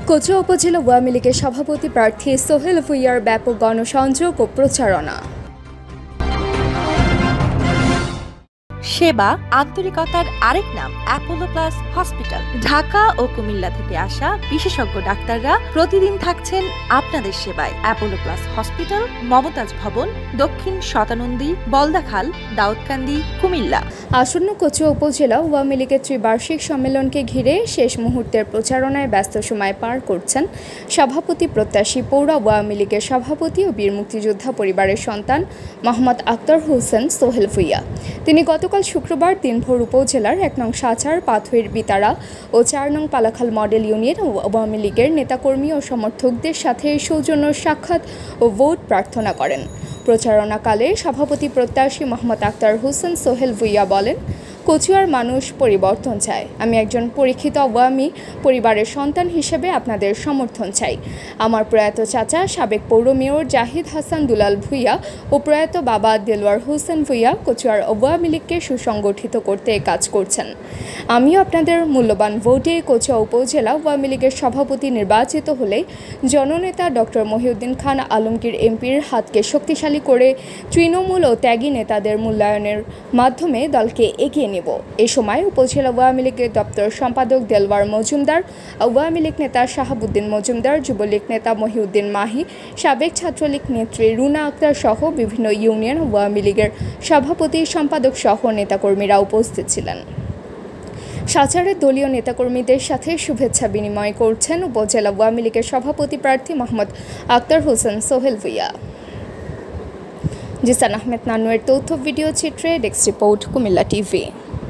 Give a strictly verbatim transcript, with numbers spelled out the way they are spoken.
কচুয়া উপজেলা আওয়ামী লীগের সভাপতি প্রার্থী সোহেল ভূঁইয়ার ব্যাপক গণসংযোগ ও প্রচারণা। সেবা আন্তরিকতার আরেক নাম অ্যাপোলো প্লাস হসপিটাল। ঢাকা ও কুমিল্লা থেকে আসা বিশেষজ্ঞ ডাক্তাররা প্রতিদিন থাকছেন আপনাদের সেবায়। অ্যাপোলো প্লাস হসপিটাল, মমতাজ ভবন, দক্ষিণ শতানন্দী, বলদাখাল, দাউদকান্দি, কুমিল্লা। আসন্ন কচুয়া উপজেলা আওয়ামী লীগের ত্রিবার্ষিক সম্মেলনকে ঘিরে শেষ মুহূর্তের প্রচারণায় ব্যস্ত সময় পার করছেন সভাপতি প্রত্যাশী পৌর আওয়ামী লীগের সভাপতি ও বীর মুক্তিযোদ্ধা পরিবারের সন্তান মোহাম্মদ আক্তার হোসেন সোহেল ভূঁইয়া। তিনি গতকাল শুক্রবার দিনভর উপজেলার এক নং সাচার, পাথুইর বিতারা ও চার নং পালাখাল মডেল ইউনিয়ন আওয়ামী লীগের নেতাকর্মী ও সমর্থকদের সাথে সৌজন্য সাক্ষাৎ ও ভোট প্রার্থনা করেন। প্রচারণাকালে সভাপতি প্রত্যাশী মোহাম্মদ আক্তার হোসেন সোহেল ভূঁইয়া বলেন, কচুয়ার মানুষ পরিবর্তন চায়। আমি একজন পরীক্ষিত আওয়ামী পরিবারের সন্তান হিসেবে আপনাদের সমর্থন চাই। আমার প্রয়াত চাচা সাবেক পৌর মেয়র জাহিদ হাসান দুলাল ভূঁইয়া ও প্রয়াত বাবা দেলোয়ার হোসেন ভূঁইয়া কচুয়ার আওয়ামী লীগকে সুসংগঠিত করতে কাজ করছেন। আমিও আপনাদের মূল্যবান ভোটে কচুয়া উপজেলা আওয়ামী লীগের সভাপতি নির্বাচিত হলে জননেতা ডক্টর মহিউদ্দিন খান আলমগীর এমপির হাতকে শক্তিশালী করে তৃণমূল ও ত্যাগী নেতাদের মূল্যায়নের মাধ্যমে দলকে এগিয়ে নেব। এ সময় উপজেলা আওয়ামী লীগের দপ্তর সম্পাদক দেলওয়ার মজুমদার, আওয়ামী লীগ নেতা শাহাবুদ্দিন মজুমদার, যুবলীগ নেতা মহিউদ্দিন মাহি, সাবেক ছাত্রলীগ নেত্রী রুনা আক্তার সহ বিভিন্ন ইউনিয়ন আওয়ামী লীগের সভাপতি, সম্পাদক সহ নেতাকর্মীরা উপস্থিত ছিলেন। সাচারের দলীয় নেতাকর্মীদের সাথে শুভেচ্ছা বিনিময় করছেন উপজেলা আওয়ামী লীগের সভাপতি প্রার্থী মোহাম্মদ আক্তার হোসেন সোহেল ভূঁইয়া। জিসান আহমেদ নানুয়ের তথ্য ভিডিও চিত্রে ডেস্ক রিপোর্ট, কুমিল্লা টিভি।